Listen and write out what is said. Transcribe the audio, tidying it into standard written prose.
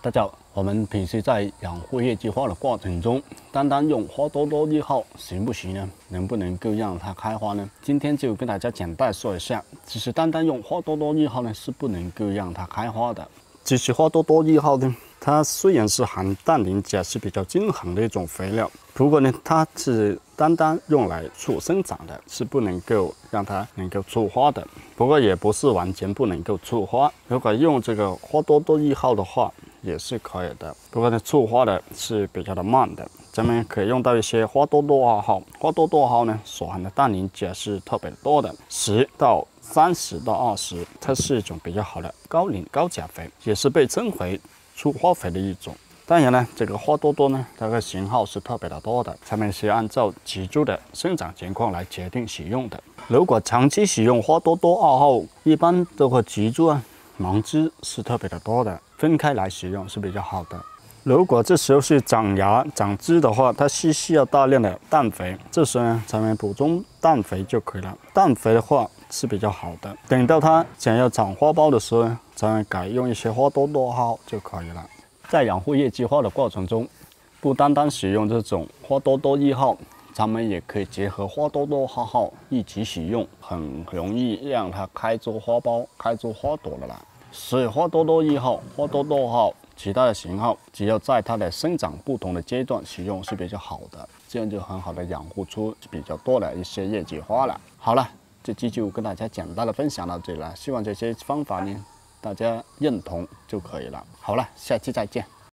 大家好，我们平时在养护业计划的过程中，单单用花多多1号行不行呢？能不能够让它开花呢？今天就跟大家简单说一下，其实单单用花多多1号呢是不能够让它开花的。其实花多多1号呢，它虽然是含氮磷钾是比较均衡的一种肥料，不过呢，它是单单用来促生长的，是不能够让它能够出花的。不过也不是完全不能够出花，如果用这个花多多1号的话，也是可以的，不过呢，出花的是比较的慢的。咱们可以用到一些花多多2号，花多多2号呢所含的氮磷钾是特别多的，10到30到20，它是一种比较好的高磷高钾肥，也是被称为出花肥的一种。当然呢，这个花多多呢，它的型号是特别的多的，咱们是按照植株的生长情况来决定使用的。如果长期使用花多多2号，一般这个植株芒枝是特别的多的，分开来使用是比较好的。如果这时候是长芽长枝的话，它是需要大量的氮肥，这时候呢，咱们补充氮肥就可以了。氮肥的话是比较好的，等到它想要长花苞的时候呢，咱们改用一些花多多2号就可以了。在养护业计划的过程中，不单单使用这种花多多1号，咱们也可以结合花多多2号一起使用，很容易让它开出花苞、开出花朵的啦。所以花多多1号、花多多2号，其他的型号，只要在它的生长不同的阶段使用是比较好的，这样就很好的养护出比较多的一些叶季花了。好了，这期就跟大家简单的分享到这里了，希望这些方法呢大家认同就可以了。好了，下期再见。